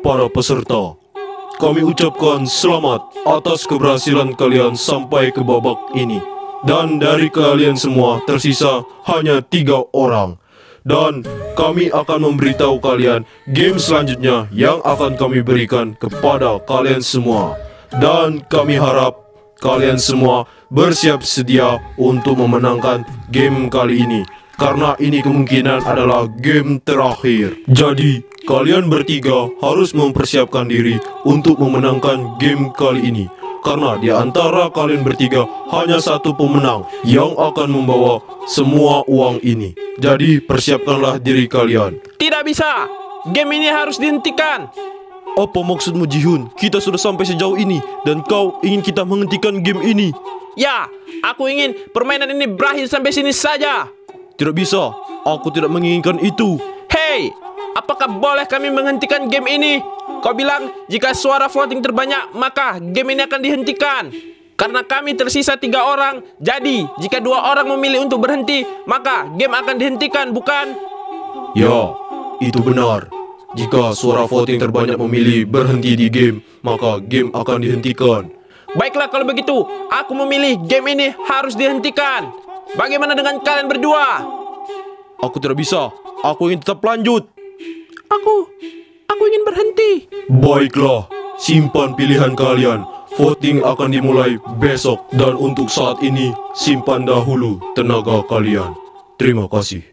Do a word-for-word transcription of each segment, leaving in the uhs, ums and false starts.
para peserta. Kami ucapkan selamat atas keberhasilan kalian sampai ke babak ini. Dan dari kalian semua tersisa hanya tiga orang. Dan kami akan memberitahu kalian game selanjutnya yang akan kami berikan kepada kalian semua. Dan kami harap kalian semua bersiap sedia untuk memenangkan game kali ini, karena ini kemungkinan adalah game terakhir. Jadi kalian bertiga harus mempersiapkan diri untuk memenangkan game kali ini, karena di antara kalian bertiga hanya satu pemenang yang akan membawa semua uang ini. Jadi persiapkanlah diri kalian. Tidak bisa, game ini harus dihentikan. Apa maksudmu, Jihun? Kita sudah sampai sejauh ini dan kau ingin kita menghentikan game ini? Ya, aku ingin permainan ini berakhir sampai sini saja. Tidak bisa, aku tidak menginginkan itu. Hei, apakah boleh kami menghentikan game ini? Kau bilang jika suara voting terbanyak maka game ini akan dihentikan. Karena kami tersisa tiga orang, jadi jika dua orang memilih untuk berhenti maka game akan dihentikan, bukan? Ya, itu benar. Jika suara voting terbanyak memilih berhenti di game, maka game akan dihentikan. Baiklah kalau begitu, aku memilih game ini harus dihentikan. Bagaimana dengan kalian berdua? Aku tidak bisa, aku ingin tetap lanjut. Aku, aku ingin berhenti. Baiklah, simpan pilihan kalian. Voting akan dimulai besok. Dan untuk saat ini, simpan dahulu tenaga kalian. Terima kasih.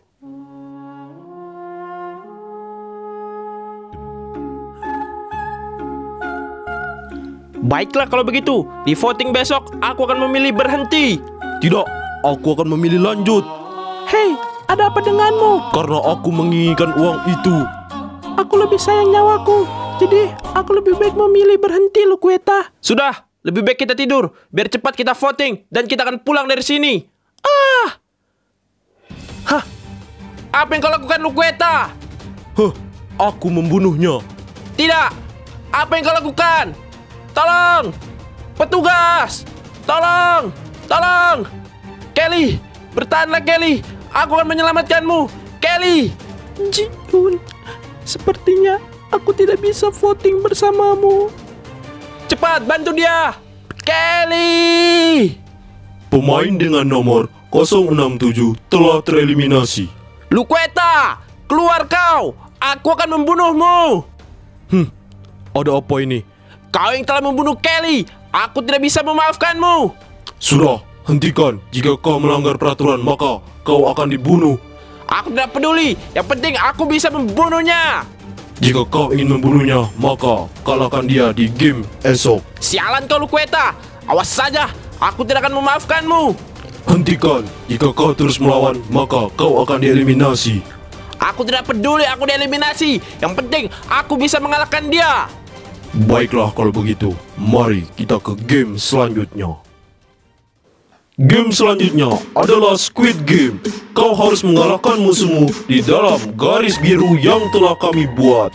Baiklah kalau begitu, di voting besok aku akan memilih berhenti. Tidak, aku akan memilih lanjut. Hei, ada apa denganmu? Karena aku menginginkan uang itu. Aku lebih sayang nyawaku, jadi aku lebih baik memilih berhenti, Luqueta. Sudah, lebih baik kita tidur, biar cepat kita voting dan kita akan pulang dari sini. Ah! Hah? Apa yang kau lakukan, Luqueta? Huh, aku membunuhnya. Tidak, apa yang kau lakukan? Tolong! Petugas! Tolong! Tolong! Kelly! Bertahanlah, Kelly! Aku akan menyelamatkanmu! Kelly! Jihun, sepertinya aku tidak bisa voting bersamamu. Cepat, bantu dia! Kelly! Pemain dengan nomor nol enam tujuh telah tereliminasi. Luqueta! Keluar kau! Aku akan membunuhmu! Hmm, ada apa ini? Kau yang telah membunuh Kelly. Aku tidak bisa memaafkanmu. Sudah, hentikan. Jika kau melanggar peraturan, maka kau akan dibunuh. Aku tidak peduli. Yang penting aku bisa membunuhnya. Jika kau ingin membunuhnya, maka kalahkan dia di game esok. Sialan kau, Luqueta. Awas saja, aku tidak akan memaafkanmu. Hentikan. Jika kau terus melawan, maka kau akan dieliminasi. Aku tidak peduli aku dieliminasi. Yang penting aku bisa mengalahkan dia. Baiklah kalau begitu, mari kita ke game selanjutnya. Game selanjutnya adalah Squid Game. Kau harus mengalahkan musuhmu di dalam garis biru yang telah kami buat.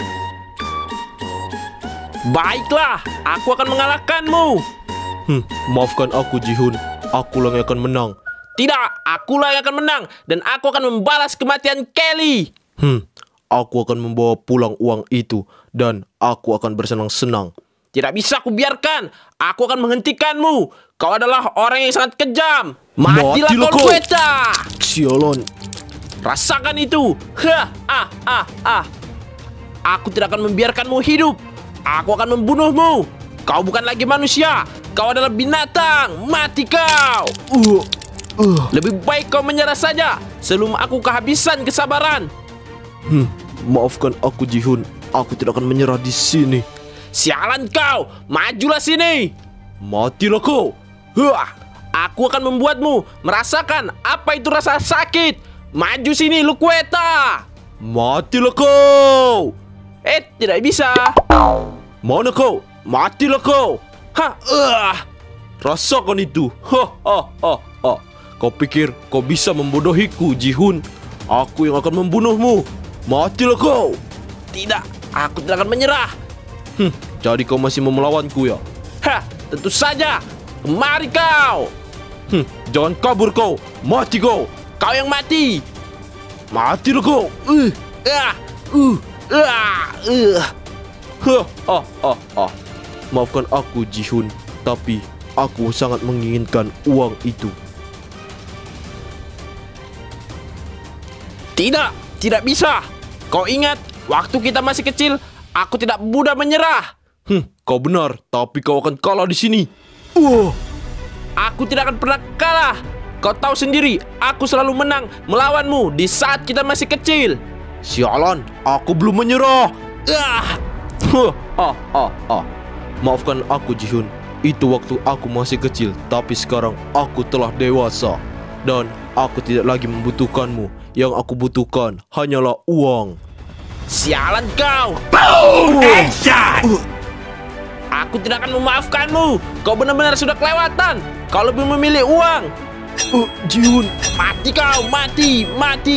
Baiklah, aku akan mengalahkanmu. Hmm, maafkan aku, Jihun. Akulah yang akan menang. Tidak, akulah yang akan menang. Dan aku akan membalas kematian Kelly. Hmm, aku akan membawa pulang uang itu. Dan aku akan bersenang-senang. Tidak bisa aku biarkan. Aku akan menghentikanmu. Kau adalah orang yang sangat kejam. Matilah, Matilah kau, kau. Luqueta. Sialan. Rasakan itu. Hah, ah, ah, ah. Aku tidak akan membiarkanmu hidup. Aku akan membunuhmu. Kau bukan lagi manusia. Kau adalah binatang. Mati kau. Uh, uh. Lebih baik kau menyerah saja sebelum aku kehabisan kesabaran. Hmm, maafkan aku, Jihun. Aku tidak akan menyerah di sini. Sialan kau. Majulah sini. Matilah kau. Hah, aku akan membuatmu merasakan apa itu rasa sakit. Maju sini, Luqueta. Matilah kau. Eh, tidak bisa. Mana kau? Matilah kau. Hah, uh. Rasakan itu. Ha, ha, ha, ha. Kau pikir kau bisa membodohiku, Jihun? Aku yang akan membunuhmu. Matilah kau. Tidak, aku tidak akan menyerah. Hmm, jadi kau masih mau melawanku ya? Hah, tentu saja. Kemari kau. Hmm, jangan kabur kau. Mati kau. Kau yang mati. Matilah kau. Uh, ah, uh, ah, uh. Huh, oh, oh, oh. Maafkan aku, Ji-hun, tapi aku sangat menginginkan uang itu. Tidak, tidak bisa. Kau ingat, waktu kita masih kecil, aku tidak mudah menyerah. Hmm, kau benar, tapi kau akan kalah di sini. Uh, aku tidak akan pernah kalah. Kau tahu sendiri, aku selalu menang melawanmu di saat kita masih kecil. Sialan, aku belum menyerah. Ah, huh, oh, oh, oh. Maafkan aku, Ji-hun. Itu waktu aku masih kecil, tapi sekarang aku telah dewasa. Dan aku tidak lagi membutuhkanmu. Yang aku butuhkan hanyalah uang. Sialan kau. Boom! Headshot! Aku tidak akan memaafkanmu. Kau benar-benar sudah kelewatan. Kau lebih memilih uang. Uh, Ji-hun. Mati kau, mati, mati.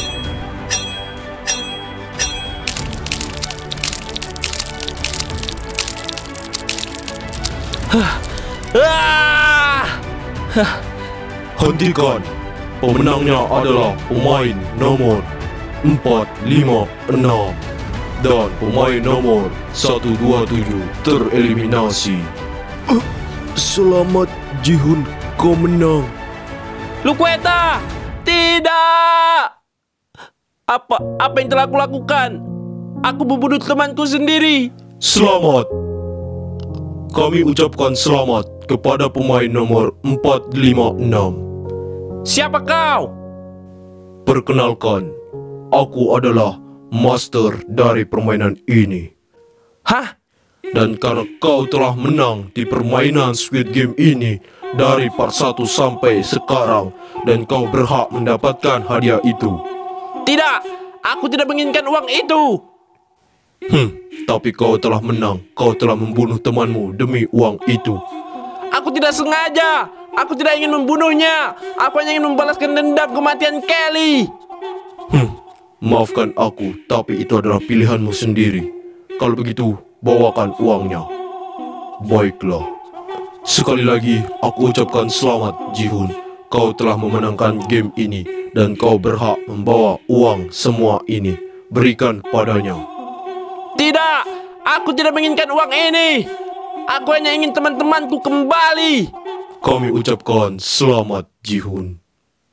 Ah! Hentikan. Pemenangnya adalah pemain nomor empat lima enam. Dan pemain nomor satu dua tujuh tereliminasi. Uh, selamat, Ji-hun. Kau menang. Luqueta, tidak. Apa apa yang telah aku lakukan? Aku membunuh temanku sendiri. Selamat. Kami ucapkan selamat kepada pemain nomor empat lima enam. Siapa kau? Perkenalkan, aku adalah master dari permainan ini. Hah? Dan karena kau telah menang di permainan Squid Game ini dari part satu sampai sekarang, dan kau berhak mendapatkan hadiah itu. Tidak, aku tidak menginginkan uang itu. Hmm, tapi kau telah menang. Kau telah membunuh temanmu demi uang itu. Aku tidak sengaja. Aku tidak ingin membunuhnya. Aku hanya ingin membalaskan dendam kematian Kelly. Hmm, maafkan aku, tapi itu adalah pilihanmu sendiri. Kalau begitu, bawakan uangnya. Baiklah. Sekali lagi, aku ucapkan selamat, Ji-hun. Kau telah memenangkan game ini, dan kau berhak membawa uang semua ini. Berikan padanya. Tidak, aku tidak menginginkan uang ini. Aku hanya ingin teman-temanku kembali. Kami ucapkan selamat, Ji-hun.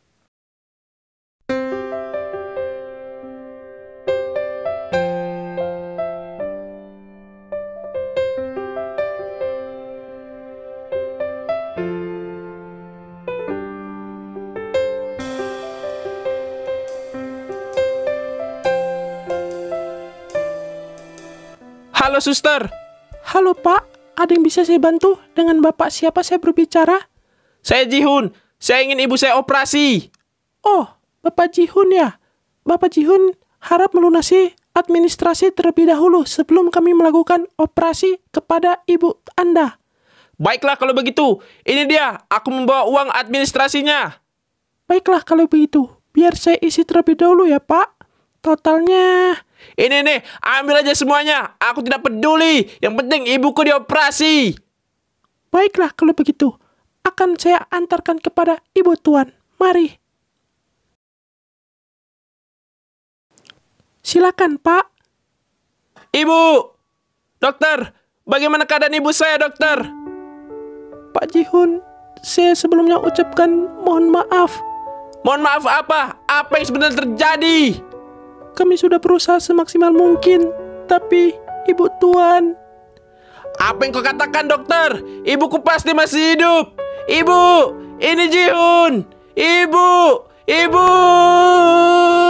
Halo, suster. Halo Pak, ada yang bisa saya bantu? Dengan Bapak siapa saya berbicara? Saya Ji-hun. Saya ingin ibu saya operasi. Oh, Bapak Ji-hun ya. Bapak Ji-hun harap melunasi administrasi terlebih dahulu sebelum kami melakukan operasi kepada ibu Anda. Baiklah kalau begitu. Ini dia, aku membawa uang administrasinya. Baiklah kalau begitu. Biar saya isi terlebih dahulu ya Pak. Totalnya... Ini nih, ambil aja semuanya. Aku tidak peduli. Yang penting ibuku dioperasi. Baiklah kalau begitu. Akan saya antarkan kepada ibu tuan. Mari. Silakan Pak. Ibu. Dokter, bagaimana keadaan ibu saya, dokter? Pak Ji-hun, saya sebelumnya ucapkan mohon maaf. Mohon maaf apa? Apa yang sebenarnya terjadi? Kami sudah berusaha semaksimal mungkin, tapi ibu tuan... Apa yang kau katakan, dokter? Ibuku pasti masih hidup. Ibu, ini Ji-hun. Ibu, ibu.